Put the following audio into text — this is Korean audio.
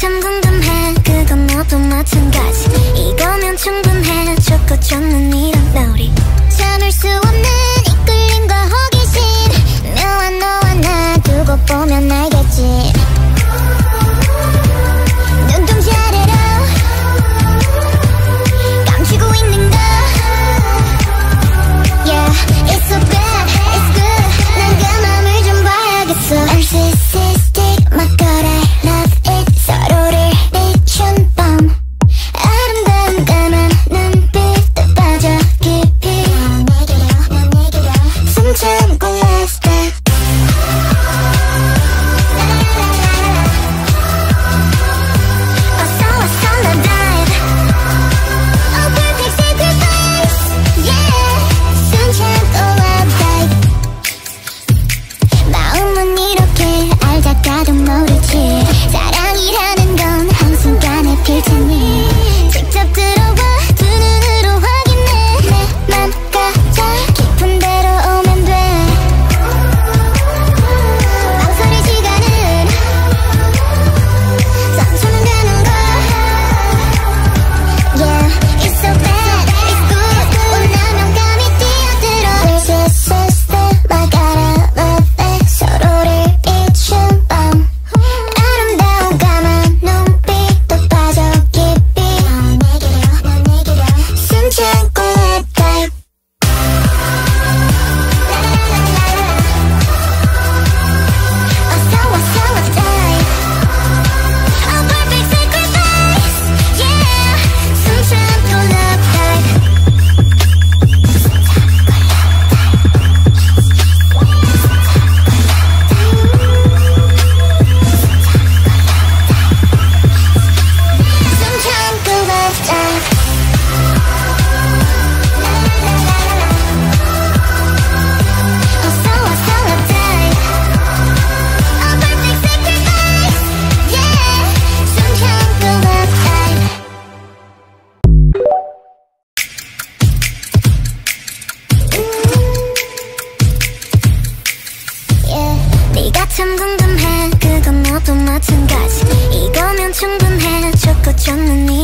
참 궁금해. 그건 너도 마찬가지. 이거면 충분해. 좋고 좋는 이런 놀이. 참을 수 없는 이끌림과 호기심. 묘한 너와 나 두고 보면 알겠지. 눈동자 아래로 감추고 있는 거. Yeah, it's so bad, it's good. 난 그 맘을 좀 봐야겠어. Narcissistic, my god, I love it. 서로를 비춘 밤. 아름다운 까만 눈빛도 빠져 깊이. 숨 참고 last step. 어서 어서 나 dive. Oh perfect sacrifice, yeah. 숨 참고 love dive. 마음은 이렇게 알다가도 모르지. 사랑이라는 건 한순간에 필 테니. 직접 들어와 두 눈으로 확인해. 내 맘 가져 깊은 데로 오면 돼. 망설일 시간은 상처는 가는 걸. Yeah, it's so bad, it's good. 원하면 감히 뛰어들어. This is system, I gotta love it. 서로를 비춘 밤. 아름다운 까만 눈빛도 빠져 깊이. 숨 참고 let dive. 어서 어서 let dive. Oh perfect sacrifice, yeah. 숨 참고 let dive. 숨 참고 let dive. 어서 어서 let dive. Oh perfect sacrifice, yeah. 숨 참고 let dive. Yeah, 네가 참 궁금해. 그건 너도 마찬가지. 이거면 충분해. 좋고 좋는 이